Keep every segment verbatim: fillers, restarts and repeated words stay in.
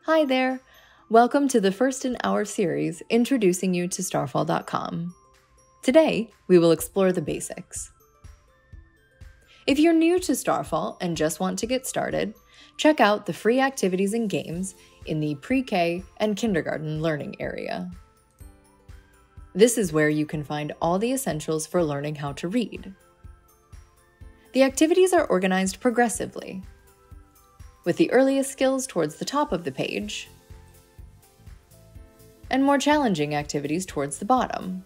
Hi there! Welcome to the first in our series introducing you to Starfall dot com. Today, we will explore the basics. If you're new to Starfall and just want to get started, check out the free activities and games in the pre-K and kindergarten learning area. This is where you can find all the essentials for learning how to read. The activities are organized progressively, with the earliest skills towards the top of the page, and more challenging activities towards the bottom.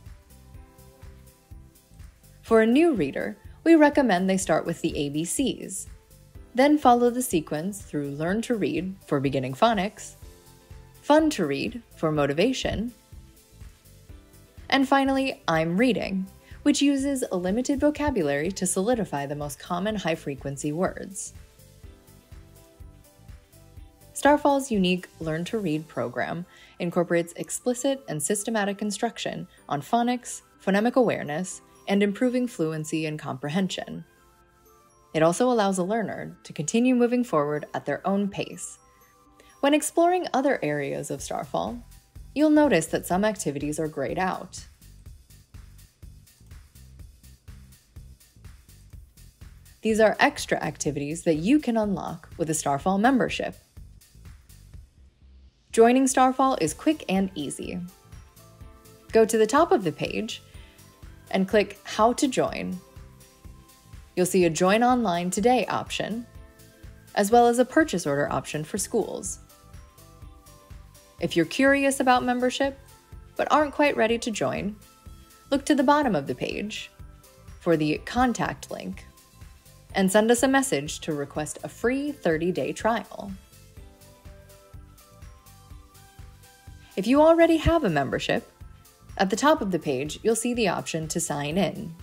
For a new reader, we recommend they start with the A B Cs, then follow the sequence through Learn to Read for beginning phonics, Fun to Read for motivation, and finally, I'm Reading, which uses a limited vocabulary to solidify the most common high-frequency words. Starfall's unique Learn to Read program incorporates explicit and systematic instruction on phonics, phonemic awareness, and improving fluency and comprehension. It also allows a learner to continue moving forward at their own pace. When exploring other areas of Starfall, you'll notice that some activities are grayed out. These are extra activities that you can unlock with a Starfall membership. Joining Starfall is quick and easy. Go to the top of the page and click How to Join. You'll see a Join Online Today option, as well as a purchase order option for schools. If you're curious about membership, but aren't quite ready to join, look to the bottom of the page for the contact link and send us a message to request a free thirty-day trial. If you already have a membership, at the top of the page, you'll see the option to sign in.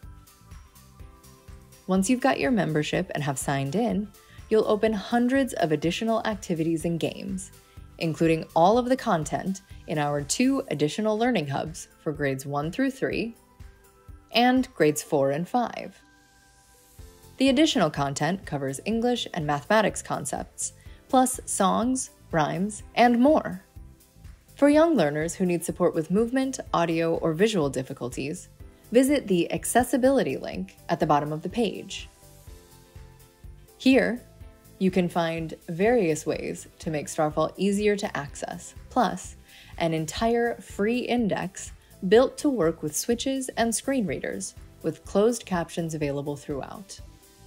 Once you've got your membership and have signed in, you'll open hundreds of additional activities and games, including all of the content in our two additional learning hubs for grades one through three and grades four and five. The additional content covers English and mathematics concepts, plus songs, rhymes, and more. For young learners who need support with movement, audio, or visual difficulties, visit the Accessibility link at the bottom of the page. Here, you can find various ways to make Starfall easier to access, plus an entire free index built to work with switches and screen readers, with closed captions available throughout.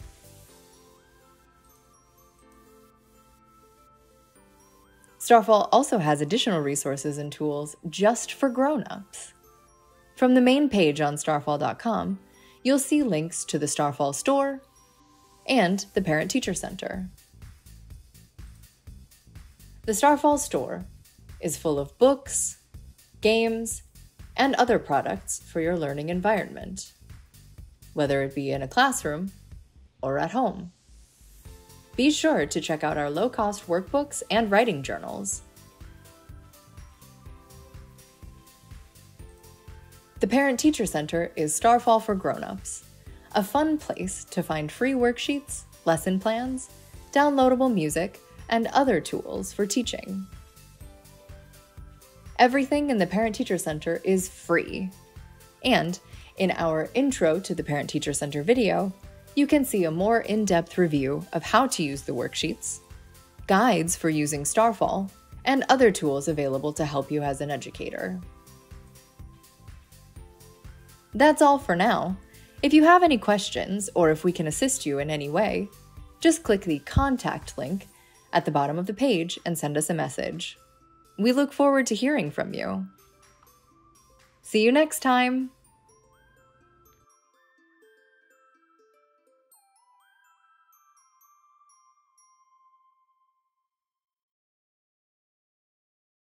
Starfall also has additional resources and tools just for grown-ups. From the main page on Starfall dot com, you'll see links to the Starfall store and the Parent-Teacher Center. The Starfall store is full of books, games, and other products for your learning environment, whether it be in a classroom or at home. Be sure to check out our low-cost workbooks and writing journals. The Parent-Teacher Center is Starfall for Grown-Ups, a fun place to find free worksheets, lesson plans, downloadable music, and other tools for teaching. Everything in the Parent-Teacher Center is free, and in our Intro to the Parent-Teacher Center video, you can see a more in-depth review of how to use the worksheets, guides for using Starfall, and other tools available to help you as an educator. That's all for now. If you have any questions, or if we can assist you in any way, just click the Contact link at the bottom of the page and send us a message. We look forward to hearing from you. See you next time!